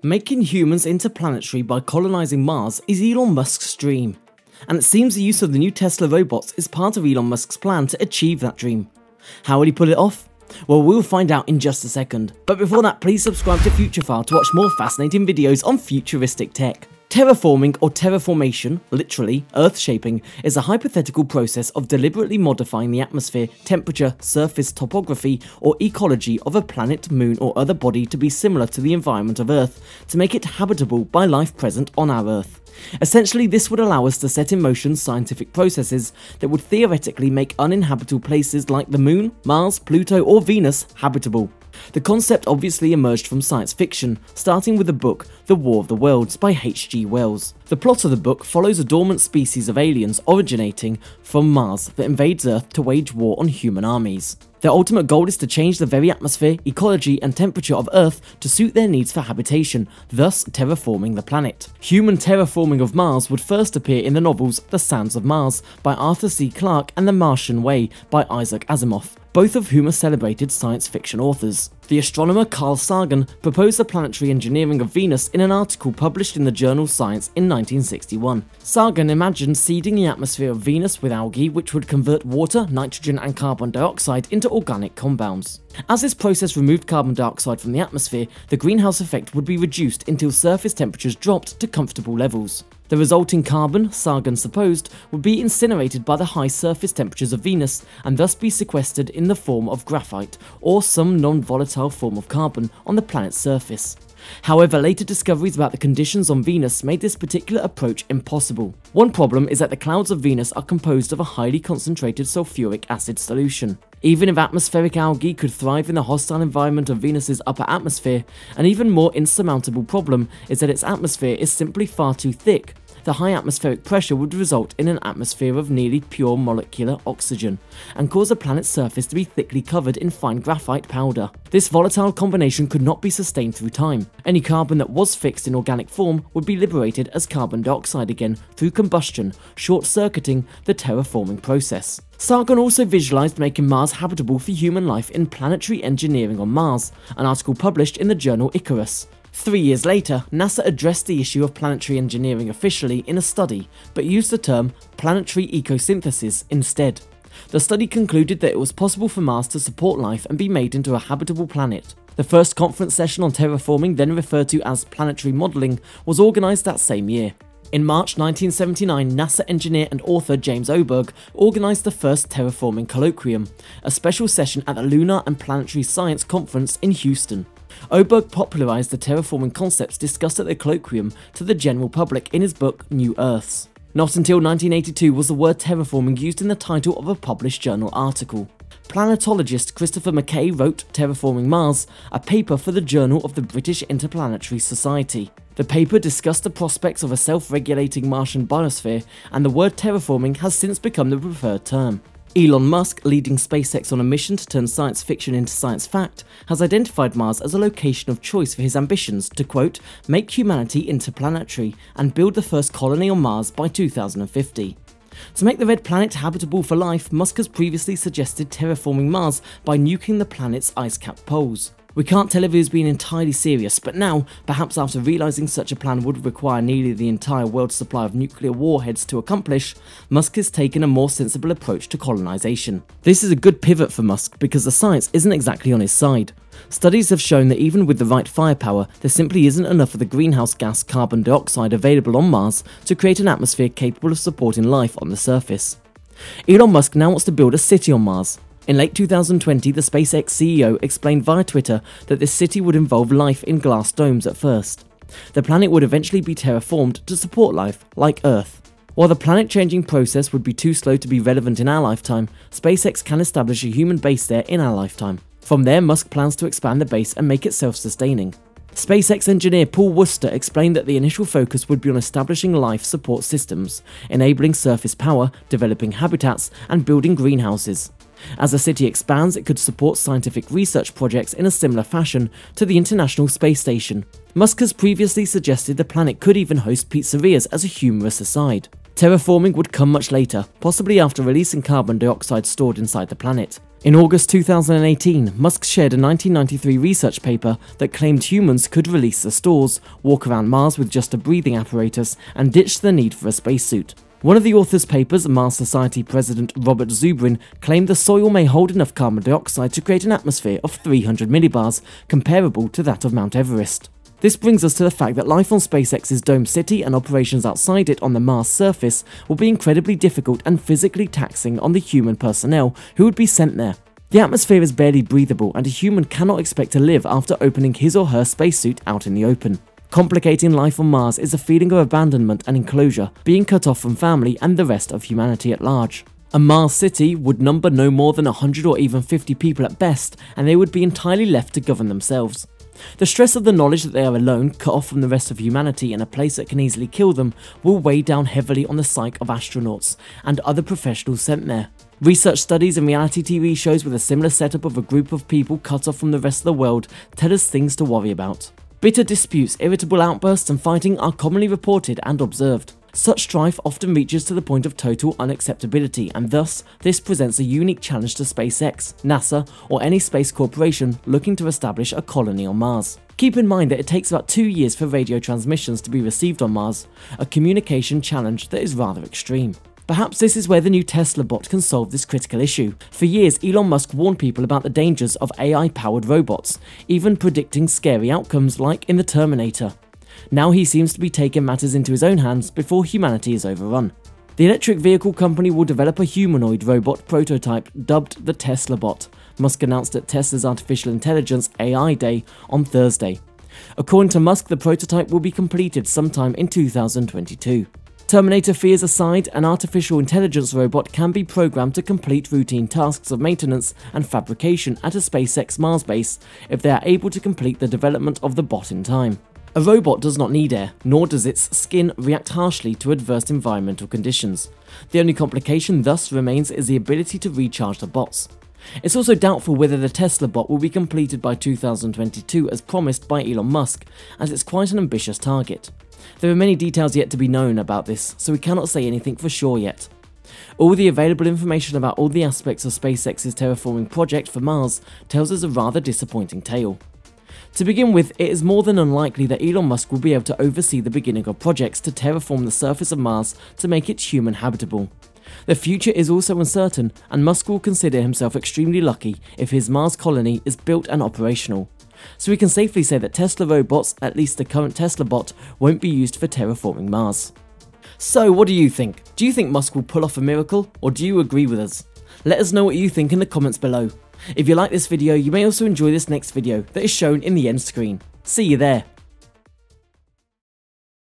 Making humans interplanetary by colonizing Mars is Elon Musk's dream, and it seems the use of the new Tesla robots is part of Elon Musk's plan to achieve that dream. How will he pull it off? Well, we'll find out in just a second, but before that, please subscribe to Futurephile to watch more fascinating videos on futuristic tech. Terraforming or terraformation, literally earth shaping, is a hypothetical process of deliberately modifying the atmosphere, temperature, surface topography, or ecology of a planet, moon, or other body to be similar to the environment of Earth, to make it habitable by life present on our Earth. Essentially, this would allow us to set in motion scientific processes that would theoretically make uninhabitable places like the Moon, Mars, Pluto, or Venus habitable. The concept obviously emerged from science fiction, starting with the book The War of the Worlds by H.G. Wells. The plot of the book follows a dormant species of aliens originating from Mars that invades Earth to wage war on human armies. Their ultimate goal is to change the very atmosphere, ecology, and temperature of Earth to suit their needs for habitation, thus terraforming the planet. Human terraforming of Mars would first appear in the novels The Sands of Mars by Arthur C. Clarke and The Martian Way by Isaac Asimov, both of whom are celebrated science fiction authors. The astronomer Carl Sagan proposed the planetary engineering of Venus in an article published in the journal Science in 1961. Sagan imagined seeding the atmosphere of Venus with algae which would convert water, nitrogen, and carbon dioxide into organic compounds. As this process removed carbon dioxide from the atmosphere, the greenhouse effect would be reduced until surface temperatures dropped to comfortable levels. The resulting carbon, Sagan supposed, would be incinerated by the high surface temperatures of Venus and thus be sequestered in the form of graphite or some non-volatile form of carbon on the planet's surface. However, later discoveries about the conditions on Venus made this particular approach impossible. One problem is that the clouds of Venus are composed of a highly concentrated sulfuric acid solution. Even if atmospheric algae could thrive in the hostile environment of Venus's upper atmosphere, an even more insurmountable problem is that its atmosphere is simply far too thick. The high atmospheric pressure would result in an atmosphere of nearly pure molecular oxygen, and cause the planet's surface to be thickly covered in fine graphite powder. This volatile combination could not be sustained through time. Any carbon that was fixed in organic form would be liberated as carbon dioxide again through combustion, short-circuiting the terraforming process. Sagan also visualized making Mars habitable for human life in Planetary Engineering on Mars, an article published in the journal Icarus. 3 years later, NASA addressed the issue of planetary engineering officially in a study, but used the term planetary ecosynthesis instead. The study concluded that it was possible for Mars to support life and be made into a habitable planet. The first conference session on terraforming, then referred to as planetary modelling, was organised that same year. In March 1979, NASA engineer and author James Oberg organised the first Terraforming Colloquium, a special session at the Lunar and Planetary Science Conference in Houston. Oberg popularised the terraforming concepts discussed at the colloquium to the general public in his book New Earths. Not until 1982 was the word terraforming used in the title of a published journal article. Planetologist Christopher Mackay wrote Terraforming Mars, a paper for the Journal of the British Interplanetary Society. The paper discussed the prospects of a self-regulating Martian biosphere, and the word terraforming has since become the preferred term. Elon Musk, leading SpaceX on a mission to turn science fiction into science fact, has identified Mars as a location of choice for his ambitions to, quote, make humanity interplanetary and build the first colony on Mars by 2050. To make the red planet habitable for life, Musk has previously suggested terraforming Mars by nuking the planet's ice-capped poles. We can't tell if he was being entirely serious, but now, perhaps after realising such a plan would require nearly the entire world's supply of nuclear warheads to accomplish, Musk has taken a more sensible approach to colonisation. This is a good pivot for Musk because the science isn't exactly on his side. Studies have shown that even with the right firepower, there simply isn't enough of the greenhouse gas carbon dioxide available on Mars to create an atmosphere capable of supporting life on the surface. Elon Musk now wants to build a city on Mars. In late 2020, the SpaceX CEO explained via Twitter that this city would involve life in glass domes at first. The planet would eventually be terraformed to support life, like Earth. While the planet-changing process would be too slow to be relevant in our lifetime, SpaceX can establish a human base there in our lifetime. From there, Musk plans to expand the base and make it self-sustaining. SpaceX engineer Paul Worcester explained that the initial focus would be on establishing life support systems, enabling surface power, developing habitats, and building greenhouses. As the city expands, it could support scientific research projects in a similar fashion to the International Space Station. Musk has previously suggested the planet could even host pizzerias as a humorous aside. Terraforming would come much later, possibly after releasing carbon dioxide stored inside the planet. In August 2018, Musk shared a 1993 research paper that claimed humans could release the stores, walk around Mars with just a breathing apparatus, and ditch the need for a spacesuit. One of the author's papers, Mars Society President Robert Zubrin, claimed the soil may hold enough carbon dioxide to create an atmosphere of 300 millibars, comparable to that of Mount Everest. This brings us to the fact that life on SpaceX's Dome City and operations outside it on the Mars surface will be incredibly difficult and physically taxing on the human personnel who would be sent there. The atmosphere is barely breathable, and a human cannot expect to live after opening his or her spacesuit out in the open. Complicating life on Mars is a feeling of abandonment and enclosure, being cut off from family and the rest of humanity at large. A Mars city would number no more than 100 or even 50 people at best, and they would be entirely left to govern themselves. The stress of the knowledge that they are alone, cut off from the rest of humanity in a place that can easily kill them, will weigh down heavily on the psyche of astronauts and other professionals sent there. Research studies and reality TV shows with a similar setup of a group of people cut off from the rest of the world tell us things to worry about. Bitter disputes, irritable outbursts and fighting are commonly reported and observed. Such strife often reaches to the point of total unacceptability, and thus this presents a unique challenge to SpaceX, NASA or any space corporation looking to establish a colony on Mars. Keep in mind that it takes about 2 years for radio transmissions to be received on Mars, a communication challenge that is rather extreme. Perhaps this is where the new Tesla bot can solve this critical issue. For years, Elon Musk warned people about the dangers of AI-powered robots, even predicting scary outcomes like in the Terminator. Now he seems to be taking matters into his own hands before humanity is overrun. The electric vehicle company will develop a humanoid robot prototype dubbed the Tesla bot, Musk announced at Tesla's Artificial Intelligence AI Day on Thursday. According to Musk, the prototype will be completed sometime in 2022. Terminator fears aside, an artificial intelligence robot can be programmed to complete routine tasks of maintenance and fabrication at a SpaceX Mars base if they are able to complete the development of the bot in time. A robot does not need air, nor does its skin react harshly to adverse environmental conditions. The only complication thus remains is the ability to recharge the bots. It's also doubtful whether the Tesla bot will be completed by 2022 as promised by Elon Musk, as it's quite an ambitious target. There are many details yet to be known about this, so we cannot say anything for sure yet. All the available information about all the aspects of SpaceX's terraforming project for Mars tells us a rather disappointing tale. To begin with, it is more than unlikely that Elon Musk will be able to oversee the beginning of projects to terraform the surface of Mars to make it human habitable. The future is also uncertain, and Musk will consider himself extremely lucky if his Mars colony is built and operational. So we can safely say that Tesla robots, at least the current Tesla bot, won't be used for terraforming Mars. So what do you think? Do you think Musk will pull off a miracle, or do you agree with us? Let us know what you think in the comments below. If you like this video, you may also enjoy this next video that is shown in the end screen. See you there.